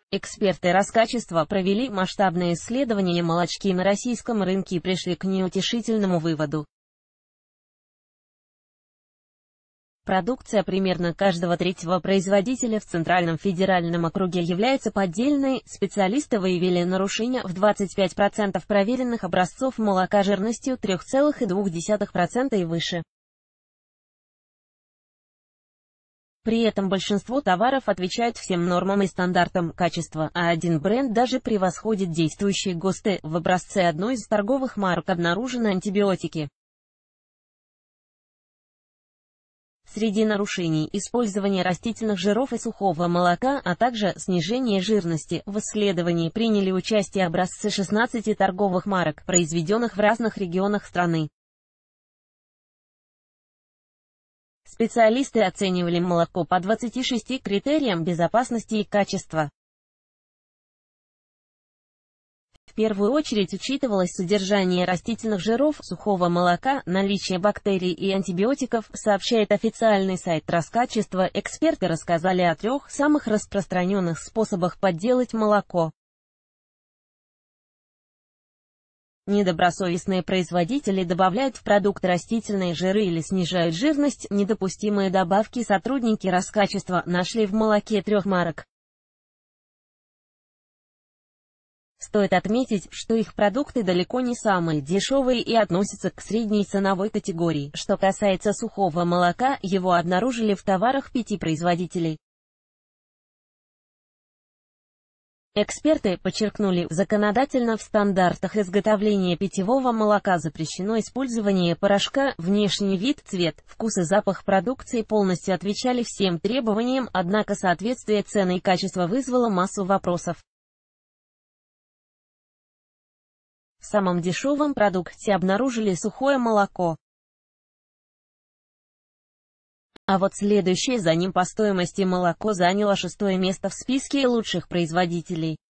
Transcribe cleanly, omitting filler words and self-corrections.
Эксперты Роскачества провели масштабное исследование молочки на российском рынке и пришли к неутешительному выводу. Продукция примерно каждого третьего производителя в Центральном федеральном округе является поддельной. Специалисты выявили нарушения в 25% проверенных образцов молока жирностью 3,2% и выше. При этом большинство товаров отвечают всем нормам и стандартам качества, а один бренд даже превосходит действующие ГОСТы. В образце одной из торговых марок обнаружены антибиотики. Среди нарушений – использование растительных жиров и сухого молока, а также снижение жирности. В исследовании приняли участие образцы 16 торговых марок, произведенных в разных регионах страны. Специалисты оценивали молоко по 26 критериям безопасности и качества. В первую очередь учитывалось содержание растительных жиров, сухого молока, наличие бактерий и антибиотиков, сообщает официальный сайт Роскачества. Эксперты рассказали о 3 самых распространенных способах подделать молоко. Недобросовестные производители добавляют в продукт растительные жиры или снижают жирность. Недопустимые добавки сотрудники Роскачества нашли в молоке 3 марок. Стоит отметить, что их продукты далеко не самые дешевые и относятся к средней ценовой категории. Что касается сухого молока, его обнаружили в товарах 5 производителей. Эксперты подчеркнули, законодательно в стандартах изготовления питьевого молока запрещено использование порошка. Внешний вид, цвет, вкус и запах продукции полностью отвечали всем требованиям, однако соответствие цены и качества вызвало массу вопросов. В самом дешевом продукте обнаружили сухое молоко. А вот следующее за ним по стоимости молоко заняло 6-е место в списке лучших производителей.